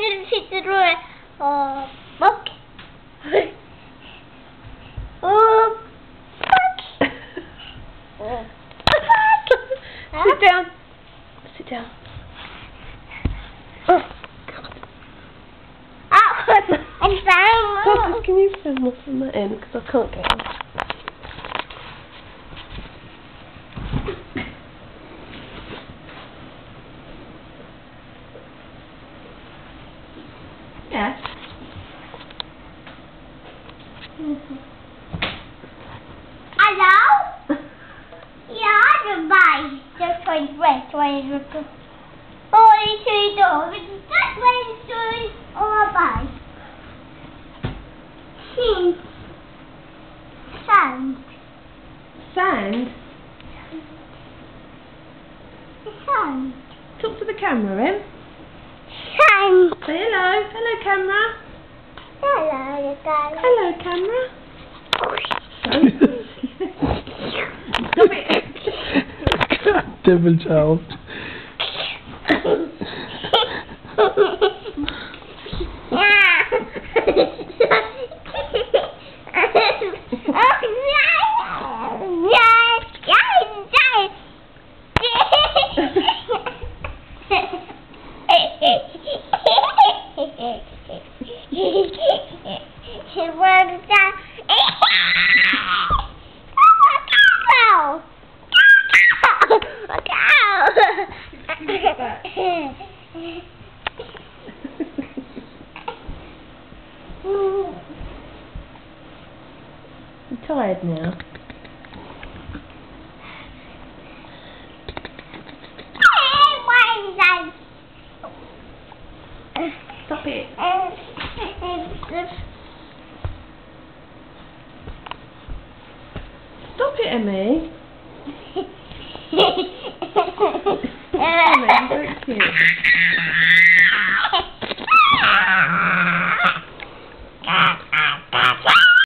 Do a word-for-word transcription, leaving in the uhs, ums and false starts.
didn't sit the door. Oh, fuck. Oh, fuck. Oh, fuck. Sit down. Sit down. Oh, God. Oh, I'm sorry. Marcus, can you film off from that end? Because I can't get in. Yeah. Mm-hmm. Hello? Yeah, goodbye. Just wait, wait, wait, wait. Oh, it's three doors. Just wait, three. Oh, bye. Hmm. Sand. Sand? Sand. Talk to the camera, Em. Sand. Say hello. Hello, camera. Hello, guys. Hello, camera. Stop it. Devil child. I'm tired now. Stop it. Stop it, Emmy. Emmy, you're very cute.